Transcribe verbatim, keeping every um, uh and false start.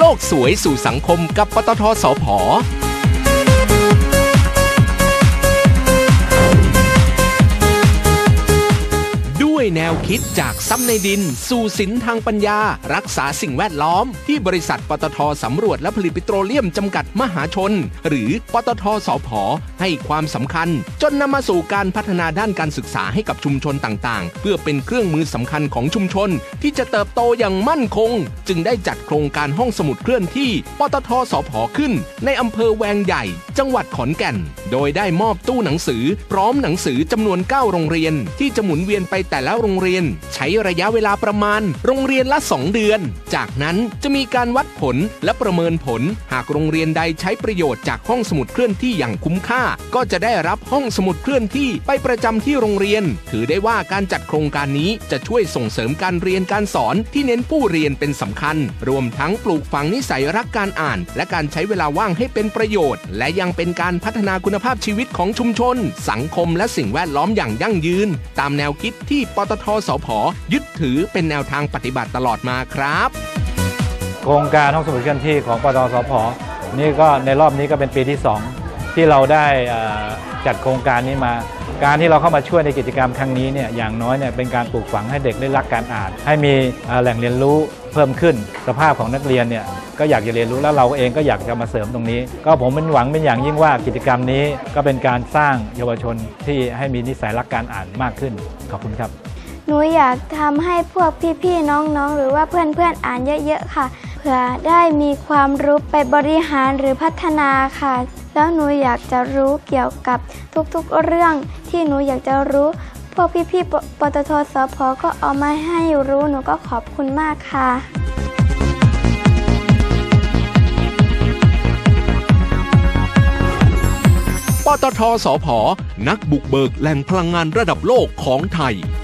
กสวยสู่สังคมกับปตท.สผ.ด้วยแนวคิดจากซ้ำในดินสู่สินทางปัญญารักษาสิ่งแวดล้อมที่บริษัทปตท.สำรวจและผลิตปิโตรเลียมจำกัดมหาชนหรือปตท.สผ.ให้ความสำคัญจนนำมาสู่การพัฒนาด้านการศึกษาให้กับชุมชนต่างๆเพื่อเป็นเครื่องมือสำคัญของชุมชนที่จะเติบโตอย่างมั่นคงจึงได้จัดโครงการห้องสมุดเคลื่อนที่ปตท.สผ.ขึ้นในอำเภอแวงใหญ่จังหวัดขอนแก่นโดยได้มอบตู้หนังสือพร้อมหนังสือจำนวนเก้าโรงเรียนที่จะหมุนเวียนไปแต่ละโรงเรียนใช้ระยะเวลาประมาณโรงเรียนละสองเดือนจากนั้นจะมีการวัดผลและประเมินผลหากโรงเรียนใดใช้ประโยชน์จากห้องสมุดเคลื่อนที่อย่างคุ้มค่าก็จะได้รับห้องสมุดเคลื่อนที่ไปประจำที่โรงเรียนถือได้ว่าการจัดโครงการนี้จะช่วยส่งเสริมการเรียนการสอนที่เน้นผู้เรียนเป็นสำคัญรวมทั้งปลูกฝังนิสัยรักการอ่านและการใช้เวลาว่างให้เป็นประโยชน์และยังเป็นการพัฒนาคุณภาพชีวิตของชุมชนสังคมและสิ่งแวดล้อมอย่างยั่งยืนตามแนวคิดที่ปตท.สผ.ยึดถือเป็นแนวทางปฏิบัติตลอดมาครับโครงการห้องสมุดเคลื่อนที่ของปตท.สผ.นี่ก็ในรอบนี้ก็เป็นปีที่สองที่เราได้จัดโครงการนี้มาการที่เราเข้ามาช่วยในกิจกรรมครั้งนี้เนี่ยอย่างน้อยเนี่ยเป็นการปลูกฝังให้เด็กได้รักการอ่านให้มีแหล่งเรียนรู้เพิ่มขึ้นสภาพของนักเรียนเนี่ยก็อยากจะเรียนรู้แล้วเราเองก็อยากจะมาเสริมตรงนี้ก็ผมเป็นหวังเป็นอย่างยิ่งว่ากิจกรรมนี้ก็เป็นการสร้างเยาวชนที่ให้มีนิสัยรักการอ่านมากขึ้นขอบคุณครับหนูอยากทำให้พวกพี่ๆน้องๆหรือว่าเพื่อนๆอ่านเยอะๆค่ะเพื่อได้มีความรู้ไปบริหารหรือพัฒนาค่ะแล้วหนูอยากจะรู้เกี่ยวกับทุกๆเรื่องที่หนูอยากจะรู้พวกพี่ๆปตท.สผ.ก็เอามาให้รู้หนูก็ขอบคุณมากค่ะปตท.สผ.นักบุกเบิกแหล่งพลังงานระดับโลกของไทย